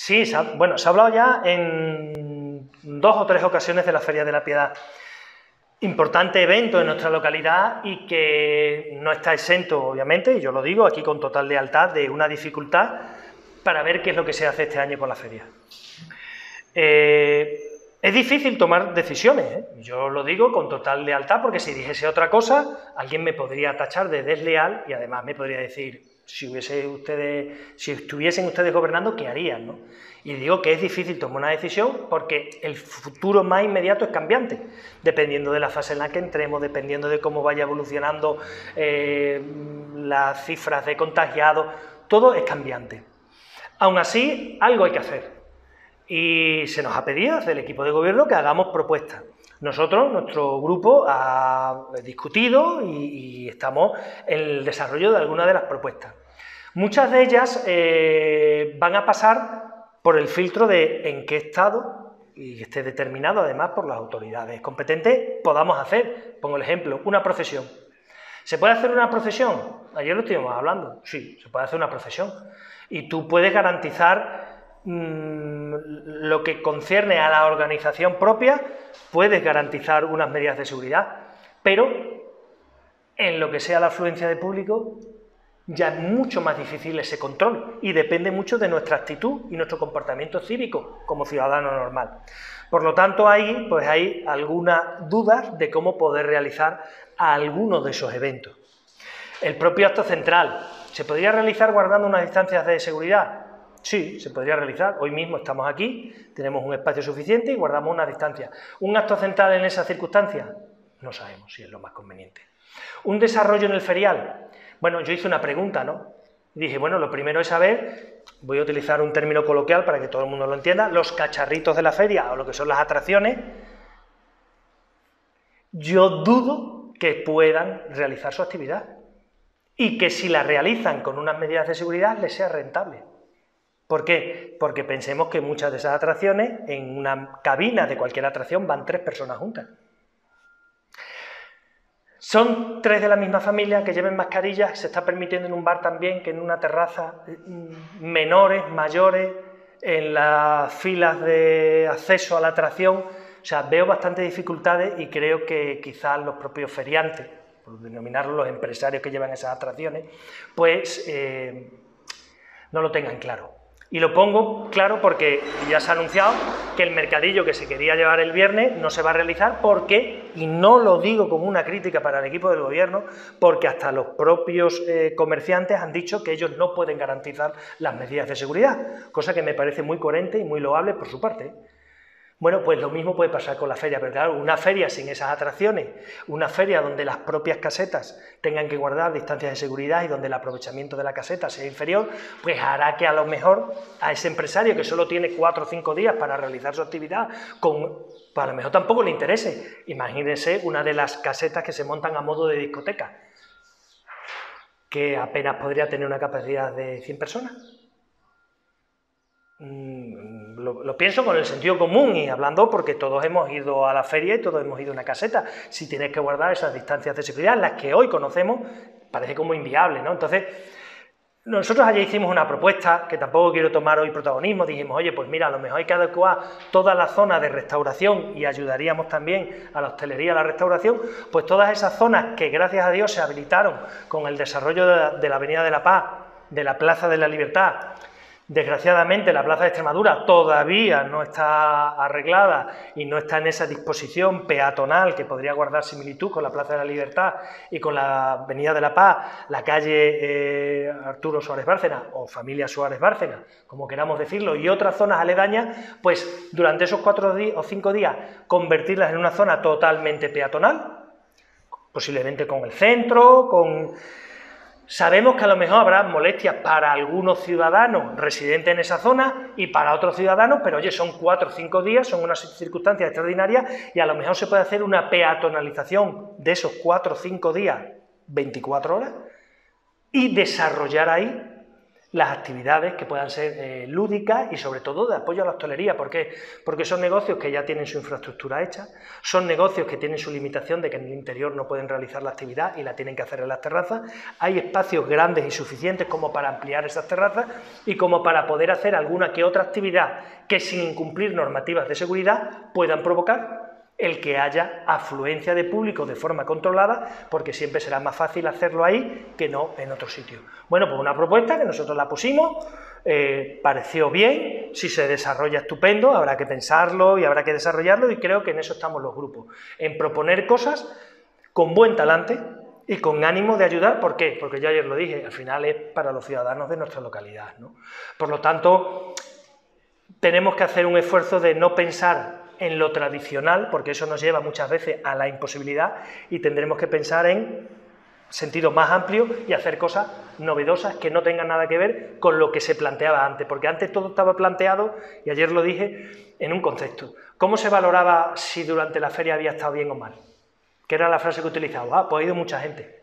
Sí, bueno, se ha hablado ya en 2 o 3 ocasiones de la Feria de la Piedad. Importante evento en nuestra localidad y que no está exento, obviamente, y yo lo digo aquí con total lealtad, de una dificultad para ver qué es lo que se hace este año con la feria. Es difícil tomar decisiones, yo lo digo con total lealtad, porque si dijese otra cosa, alguien me podría tachar de desleal y además me podría decir, si estuviesen ustedes gobernando, ¿qué harían, no? Y digo que es difícil tomar una decisión porque el futuro más inmediato es cambiante, dependiendo de la fase en la que entremos, dependiendo de cómo vaya evolucionando las cifras de contagiados, todo es cambiante. Aún así, algo hay que hacer. Y se nos ha pedido desde el equipo de gobierno que hagamos propuestas. Nosotros, nuestro grupo, ha discutido y estamos en el desarrollo de algunas de las propuestas. Muchas de ellas van a pasar por el filtro de en qué estado, y que esté determinado además por las autoridades competentes, podamos hacer. Pongo el ejemplo, una procesión. ¿Se puede hacer una procesión? Ayer lo estuvimos hablando. Sí, se puede hacer una procesión. Y tú puedes garantizar lo que concierne a la organización propia, puedes garantizar unas medidas de seguridad, pero en lo que sea la afluencia de público ya es mucho más difícil ese control y depende mucho de nuestra actitud y nuestro comportamiento cívico como ciudadano normal. Por lo tanto, ahí pues hay algunas dudas de cómo poder realizar algunos de esos eventos. El propio acto central, ¿se podría realizar guardando unas distancias de seguridad? Sí, se podría realizar. Hoy mismo estamos aquí, tenemos un espacio suficiente y guardamos una distancia. ¿Un acto central en esas circunstancias? No sabemos si es lo más conveniente. ¿Un desarrollo en el ferial? Bueno, yo hice una pregunta, ¿no? Dije, bueno, lo primero es saber, voy a utilizar un término coloquial para que todo el mundo lo entienda, los cacharritos de la feria o lo que son las atracciones, yo dudo que puedan realizar su actividad y que si la realizan con unas medidas de seguridad les sea rentable. ¿Por qué? Porque pensemos que muchas de esas atracciones, en una cabina de cualquier atracción, van 3 personas juntas. Son 3 de la misma familia que lleven mascarillas, se está permitiendo en un bar también que en una terraza menores, mayores, en las filas de acceso a la atracción. O sea, veo bastantes dificultades y creo que quizás los propios feriantes, por denominarlos los empresarios que llevan esas atracciones, pues no lo tengan claro. Y lo pongo claro porque ya se ha anunciado que el mercadillo que se quería llevar el viernes no se va a realizar porque, y no lo digo como una crítica para el equipo del gobierno, porque hasta los propios comerciantes han dicho que ellos no pueden garantizar las medidas de seguridad, cosa que me parece muy coherente y muy loable por su parte. Bueno, pues lo mismo puede pasar con la feria, pero claro, una feria sin esas atracciones, una feria donde las propias casetas tengan que guardar distancias de seguridad y donde el aprovechamiento de la caseta sea inferior, pues hará que a lo mejor a ese empresario que solo tiene 4 o 5 días para realizar su actividad, pues a lo mejor tampoco le interese. Imagínense una de las casetas que se montan a modo de discoteca, que apenas podría tener una capacidad de 100 personas. Lo pienso con el sentido común y hablando porque todos hemos ido a la feria y todos hemos ido a una caseta. Si tienes que guardar esas distancias de seguridad, las que hoy conocemos, parece como inviable, ¿no? Entonces, nosotros allí hicimos una propuesta, que tampoco quiero tomar hoy protagonismo, dijimos, oye, pues mira, a lo mejor hay que adecuar toda la zona de restauración y ayudaríamos también a la hostelería, a la restauración, pues todas esas zonas que gracias a Dios se habilitaron con el desarrollo de la Avenida de la Paz, de la Plaza de la Libertad. Desgraciadamente la Plaza de Extremadura todavía no está arreglada y no está en esa disposición peatonal que podría guardar similitud con la Plaza de la Libertad y con la Avenida de la Paz, la calle Arturo Suárez Bárcena o Familia Suárez Bárcena, como queramos decirlo, y otras zonas aledañas, pues durante esos 4 o 5 días convertirlas en una zona totalmente peatonal, posiblemente con el centro, con... Sabemos que a lo mejor habrá molestias para algunos ciudadanos residentes en esa zona y para otros ciudadanos, pero oye, son 4 o 5 días, son unas circunstancias extraordinarias y a lo mejor se puede hacer una peatonalización de esos 4 o 5 días, 24 horas, y desarrollar ahí las actividades que puedan ser lúdicas y sobre todo de apoyo a la hostelería. ¿Por qué? Porque son negocios que ya tienen su infraestructura hecha, son negocios que tienen su limitación de que en el interior no pueden realizar la actividad y la tienen que hacer en las terrazas. Hay espacios grandes y suficientes como para ampliar esas terrazas y como para poder hacer alguna que otra actividad que sin incumplir normativas de seguridad puedan provocar el que haya afluencia de público de forma controlada, porque siempre será más fácil hacerlo ahí que no en otro sitio. Bueno, pues una propuesta que nosotros la pusimos, pareció bien, si se desarrolla estupendo, habrá que pensarlo y habrá que desarrollarlo, y creo que en eso estamos los grupos, en proponer cosas con buen talante y con ánimo de ayudar. ¿Por qué? Porque yo ayer lo dije, al final es para los ciudadanos de nuestra localidad, ¿no? Por lo tanto, tenemos que hacer un esfuerzo de no pensar en lo tradicional, porque eso nos lleva muchas veces a la imposibilidad, y tendremos que pensar en sentido más amplio y hacer cosas novedosas que no tengan nada que ver con lo que se planteaba antes, porque antes todo estaba planteado, y ayer lo dije, en un concepto. ¿Cómo se valoraba si durante la feria había estado bien o mal? ¿Qué era la frase que utilizaba? Ah, pues ha ido mucha gente.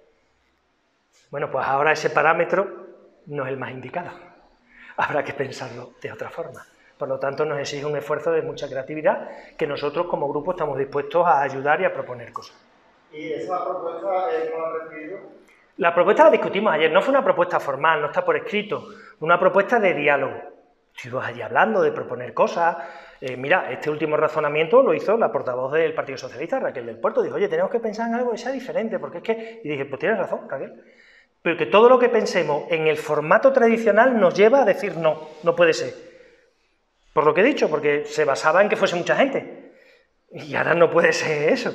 Bueno, pues ahora ese parámetro no es el más indicado. Habrá que pensarlo de otra forma. Por lo tanto, nos exige un esfuerzo de mucha creatividad que nosotros como grupo estamos dispuestos a ayudar y a proponer cosas. ¿Y esa propuesta no la han recibido? La propuesta la discutimos ayer, no fue una propuesta formal, no está por escrito, una propuesta de diálogo. Estuvimos allí hablando de proponer cosas. Mira, este último razonamiento lo hizo la portavoz del Partido Socialista, Raquel del Puerto. Dijo, oye, tenemos que pensar en algo que sea diferente, porque es que... Y dije, pues tienes razón, Raquel. Pero que todo lo que pensemos en el formato tradicional nos lleva a decir no, no puede ser. Por lo que he dicho, porque se basaba en que fuese mucha gente. Y ahora no puede ser eso.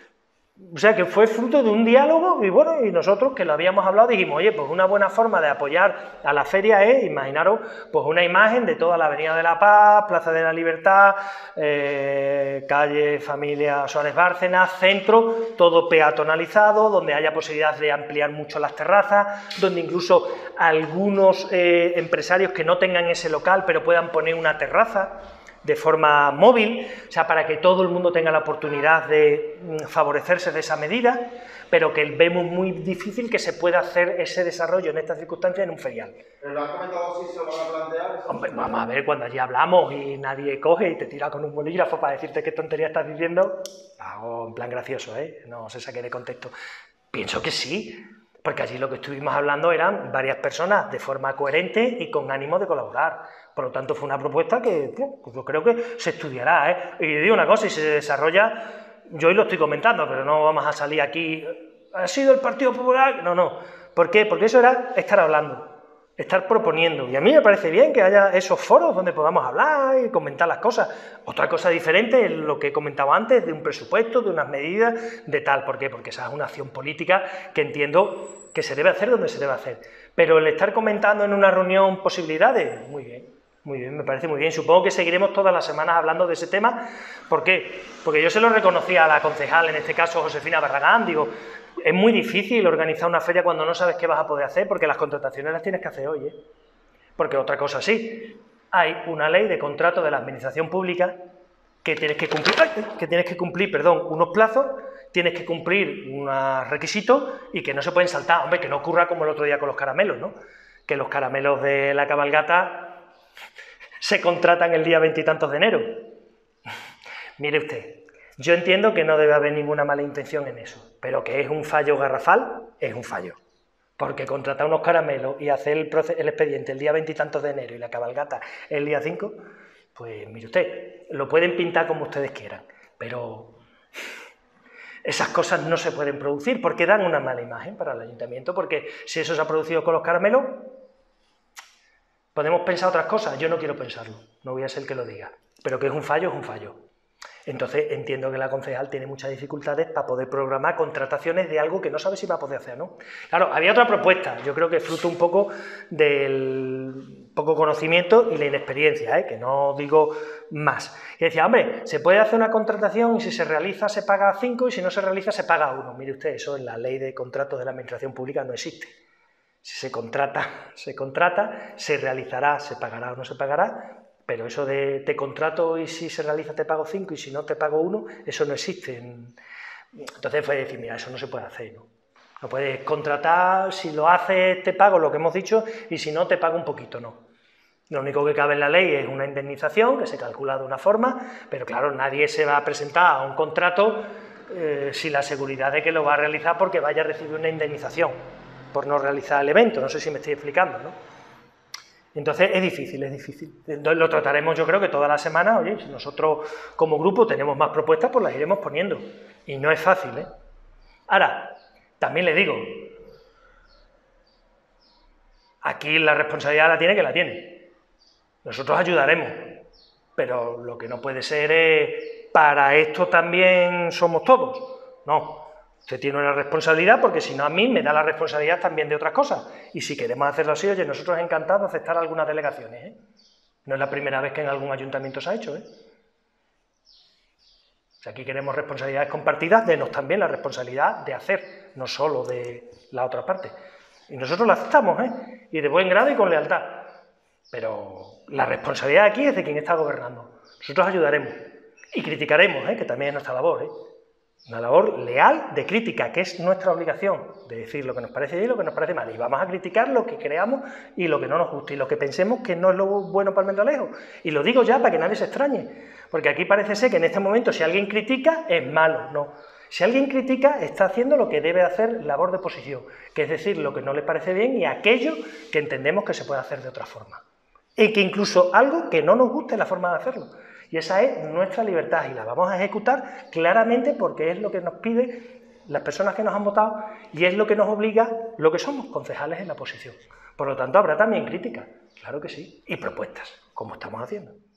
O sea, que fue fruto de un diálogo, y bueno, y nosotros que lo habíamos hablado dijimos, oye, pues una buena forma de apoyar a la feria es, imaginaros, pues una imagen de toda la Avenida de la Paz, Plaza de la Libertad, calle Familia Suárez Bárcenas, centro, todo peatonalizado, donde haya posibilidad de ampliar mucho las terrazas, donde incluso algunos empresarios que no tengan ese local, pero puedan poner una terraza de forma móvil, o sea, para que todo el mundo tenga la oportunidad de favorecerse de esa medida, pero que vemos muy difícil que se pueda hacer ese desarrollo en estas circunstancias en un ferial. ¿Pero lo has comentado si se lo van a plantear? Hombre, vamos a ver, cuando allí hablamos y nadie coge y te tira con un bolígrafo para decirte qué tontería estás diciendo, hago en plan gracioso, no se saque de contexto. Pienso que sí, porque allí lo que estuvimos hablando eran varias personas de forma coherente y con ánimo de colaborar. Por lo tanto, fue una propuesta que pues yo creo que se estudiará. Y digo una cosa, y si se desarrolla, yo hoy lo estoy comentando, pero no vamos a salir aquí, ¿ha sido el Partido Popular? No, no. ¿Por qué? Porque eso era estar hablando, estar proponiendo. Y a mí me parece bien que haya esos foros donde podamos hablar y comentar las cosas. Otra cosa diferente es lo que he comentado antes, de un presupuesto, de unas medidas, de tal. ¿Por qué? Porque esa es una acción política que entiendo que se debe hacer donde se debe hacer. Pero el estar comentando en una reunión posibilidades, muy bien. Muy bien, me parece muy bien. Supongo que seguiremos todas las semanas hablando de ese tema. ¿Por qué? Porque yo se lo reconocía a la concejal, en este caso Josefina Barragán, digo, es muy difícil organizar una feria cuando no sabes qué vas a poder hacer, porque las contrataciones las tienes que hacer hoy, Porque otra cosa sí, hay una ley de contrato de la administración pública que tienes que cumplir, unos plazos, tienes que cumplir unos requisitos y que no se pueden saltar. Hombre, que no ocurra como el otro día con los caramelos, ¿no? Que los caramelos de la cabalgata se contratan el día 20 y tantos de enero. Mire usted, yo entiendo que no debe haber ninguna mala intención en eso, pero que es un fallo garrafal, es un fallo. Porque contratar unos caramelos y hacer el expediente el día 20 y tantos de enero y la cabalgata el día 5, pues mire usted, lo pueden pintar como ustedes quieran, pero esas cosas no se pueden producir porque dan una mala imagen para el ayuntamiento, porque si eso se ha producido con los caramelos, podemos pensar otras cosas, yo no quiero pensarlo, no voy a ser el que lo diga, pero que es un fallo, es un fallo. Entonces entiendo que la concejal tiene muchas dificultades para poder programar contrataciones de algo que no sabe si va a poder hacer, ¿no? Claro, había otra propuesta, yo creo que fruto un poco del poco conocimiento y la inexperiencia, que no digo más. Y decía, hombre, se puede hacer una contratación y si se realiza se paga 5 y si no se realiza se paga 1. Mire usted, eso en la ley de contratos de la administración pública no existe. Si se contrata, se realizará, se pagará o no se pagará, pero eso de te contrato y si se realiza te pago 5 y si no te pago 1, eso no existe. Entonces fue decir, mira, eso no se puede hacer, ¿no? No puedes contratar, si lo haces te pago lo que hemos dicho y si no te pago un poquito, no. Lo único que cabe en la ley es una indemnización que se calcula de una forma, pero claro, nadie se va a presentar a un contrato sin la seguridad de que lo va a realizar porque vaya a recibir una indemnización por no realizar el evento. No sé si me estoy explicando, ¿no? Entonces es difícil, es difícil. Entonces, lo trataremos yo creo que toda la semana. Oye, si nosotros como grupo tenemos más propuestas, pues las iremos poniendo. Y no es fácil, ¿eh? Ahora, también le digo, aquí la responsabilidad la tiene que la tiene. Nosotros ayudaremos, pero lo que no puede ser es, para esto también somos todos. No, usted tiene una responsabilidad porque si no a mí me da la responsabilidad también de otras cosas. Y si queremos hacerlo así, oye, nosotros encantados de aceptar algunas delegaciones, ¿eh? No es la primera vez que en algún ayuntamiento se ha hecho, ¿eh? Si aquí queremos responsabilidades compartidas, denos también la responsabilidad de hacer, no solo de la otra parte. Y nosotros la aceptamos, ¿eh? Y de buen grado y con lealtad. Pero la responsabilidad aquí es de quien está gobernando. Nosotros ayudaremos y criticaremos, ¿eh? Que también es nuestra labor, ¿eh? Una labor leal de crítica, que es nuestra obligación, de decir lo que nos parece bien y lo que nos parece mal. Y vamos a criticar lo que creamos y lo que no nos guste, y lo que pensemos que no es lo bueno para el Almendralejo. Y lo digo ya para que nadie se extrañe, porque aquí parece ser que en este momento si alguien critica es malo. No. Si alguien critica está haciendo lo que debe hacer labor de oposición, que es decir, lo que no le parece bien y aquello que entendemos que se puede hacer de otra forma. Y que incluso algo que no nos guste la forma de hacerlo. Y esa es nuestra libertad y la vamos a ejecutar claramente porque es lo que nos pide las personas que nos han votado y es lo que nos obliga lo que somos, concejales en la oposición. Por lo tanto, habrá también críticas, claro que sí, y propuestas, como estamos haciendo.